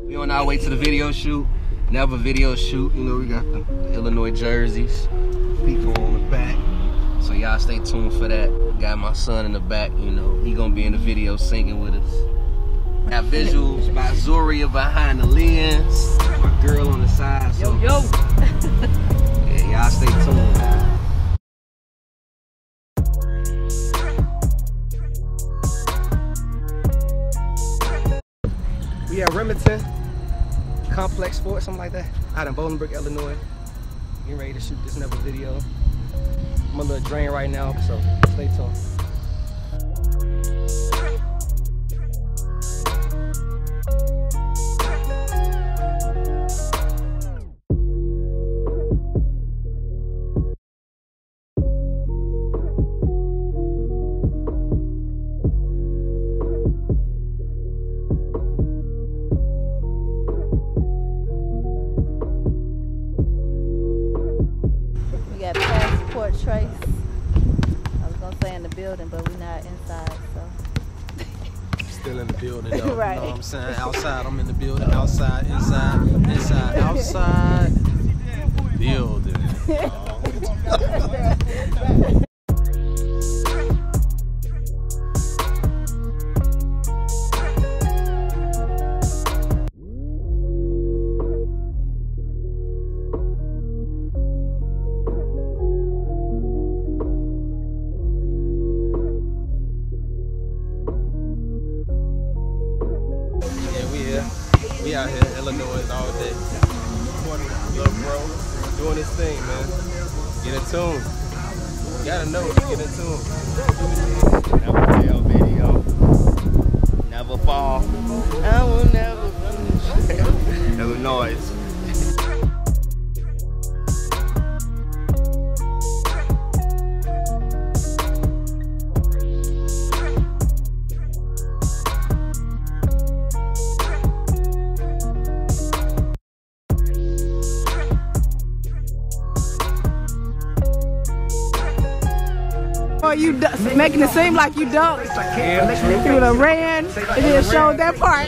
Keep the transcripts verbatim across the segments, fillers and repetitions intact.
We on our way to the video shoot. Never video shoot. You know, we got the, the Illinois jerseys. People on the back. So y'all stay tuned for that. Got my son in the back, you know. He gonna be in the video singing with us. Got visuals by Zuria behind the lens. My girl on the side. So, yo, yo. Yeah, y'all stay tuned. We at Remington Complex Sports, something like that, out in Bolingbrook, Illinois. Getting ready to shoot this never video. I'm a little drained right now, so stay tuned. Passport Trace. I was gonna say in the building, but we're not inside, so. Still in the building though. Right. You know what I'm saying? Outside, I'm in the building. Outside, inside, inside, outside, building. We out here in Illinois all day. Love bro, doing this thing, man. Get in tune. You gotta know to get in tune. Never fail video. Never fall. I will never finish. Illinois. You making it seem like you don't. You would have ran and then showed that part.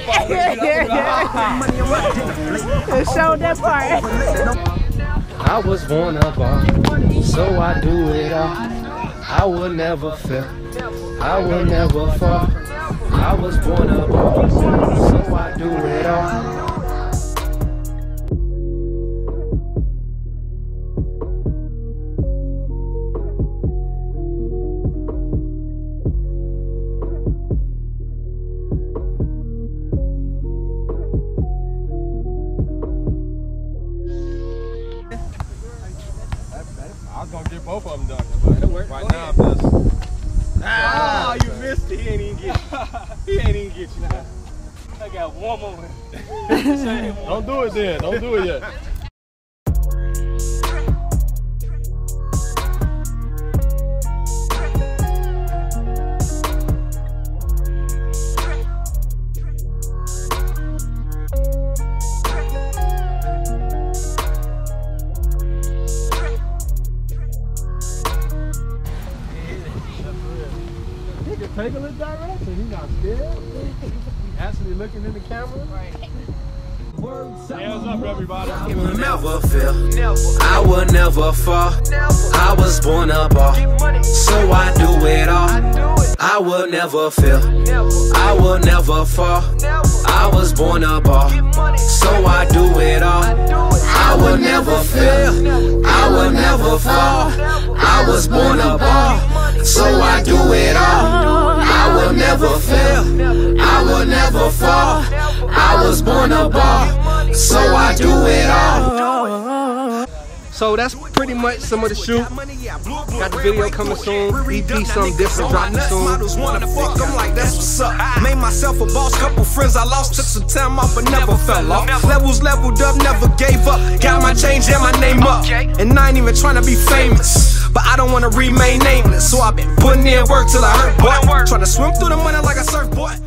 It showed that part. I was born a bar, so I do it all. I will never fail. I will never fall. I was born a bar, so I do it all. I was gonna get both of them done, but it'll work. Right now I'm just. Ah, you missed it. He ain't even get you. He ain't even get you. Now. I got one more. Don't do it then. Don't do it yet. Take a little direction. He's not scared. He's actually looking in the camera. Right. Hands up, everybody. I will never fail. I will never fall. I was born a bar, so I do it all. I will never fail. I will never fall. I was born a bar, so I do it all. I will never fail. I will never fall. I was born a bar, so I do it all. I will never fail. I will never fall. I was born a bar, so I do it all. So that's pretty much some of the shoot. Got the video coming soon. E P something different dropping soon. Wanna fuck, I'm like, that's what's up. Made myself a boss, couple friends I lost, took some time off, but never fell off. Levels leveled up, never gave up. Got my change and my name up. And I ain't even trying to be famous, but I don't wanna remain nameless. So I've been putting in work till I hurt, boy. Trying to swim through the money like a surfboard.